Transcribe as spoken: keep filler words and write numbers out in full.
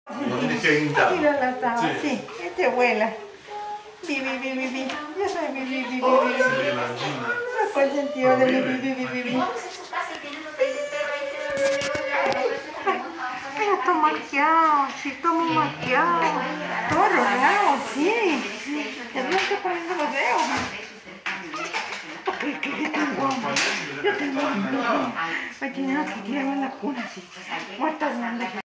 Lo tienes que guindar. Tira la taba, Sí. sí. Este vuela. Bi, bi, bi, bi, bi. Yo soy bi, bi, bi, bi, bi, bi. Sí, la gallina. No fue el sentido de bi, bi, bi, bi, bi, bi. Ay, está maquillado, sí, está muy maquillado. Todo arrugado, sí. Ya no estoy poniendo los dedos. ¿Qué, qué, qué tengo? Yo tengo hambre. Me tienen que tirarme en la cuna, así. Muerta de hambre.